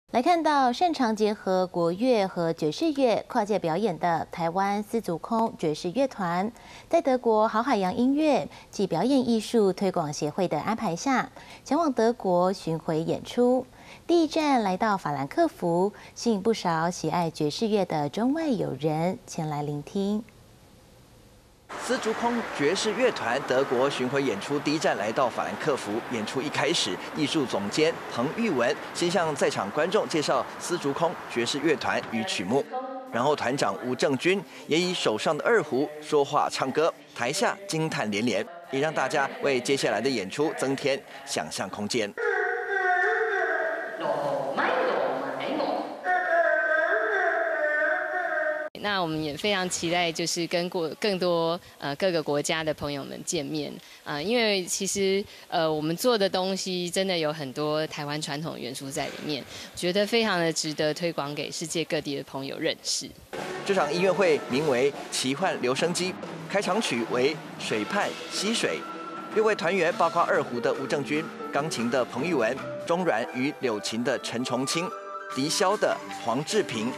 来看到擅长结合国乐和爵士乐跨界表演的台湾丝竹空爵士乐团，在德国好海洋音乐及表演艺术推广协会的安排下，前往德国巡回演出。第一站来到法兰克福，吸引不少喜爱爵士乐的中外友人前来聆听。 丝竹空爵士乐团德国巡回演出第一站来到法兰克福，演出一开始，艺术总监彭玉文先向在场观众介绍丝竹空爵士乐团与曲目，然后团长吴正军也以手上的二胡说话唱歌，台下惊叹连连，也让大家为接下来的演出增添想象空间。 那我们也非常期待，就是跟更多各个国家的朋友们见面因为其实我们做的东西真的有很多台湾传统元素在里面，觉得非常的值得推广给世界各地的朋友认识。 这场音乐会名为《奇幻留声机》，开场曲为《水畔溪水》，6位团员包括二胡的吴正军、钢琴的彭玉文、中阮与柳琴的陈崇清、笛箫的黄志平。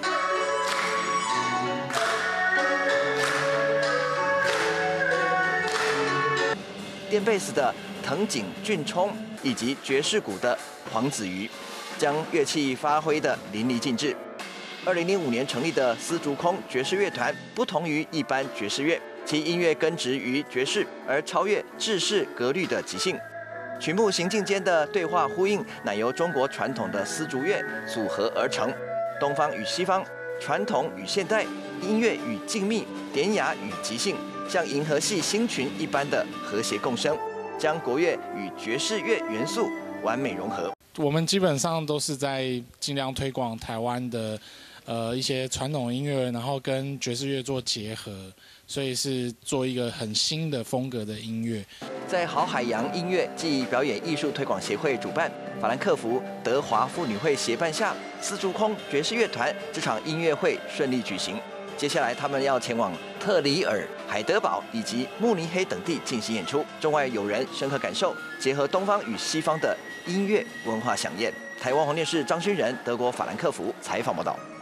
电贝斯的藤井俊冲以及爵士鼓的黄子瑜，将乐器发挥得淋漓尽致。2005年成立的丝竹空爵士乐团，不同于一般爵士乐，其音乐根植于爵士，而超越制式格律的即兴。曲目行进间的对话呼应，乃由中国传统的丝竹乐组合而成，东方与西方，传统与现代，音乐与静谧，典雅与即兴。 像银河系星群一般的和谐共生，将国乐与爵士乐元素完美融合。 我们基本上都是在尽量推广台湾的一些传统音乐，然后跟爵士乐做结合，所以是做一个很新的风格的音乐。 在好海洋音乐暨表演艺术推广协会主办，法兰克福德华妇女会协办下，丝竹空爵士乐团这场音乐会顺利举行。 接下来，他们要前往特里尔、海德堡以及慕尼黑等地进行演出。中外友人深刻感受结合东方与西方的音乐文化飨宴。台湾黄电视张勋仁，德国法兰克福采访报道。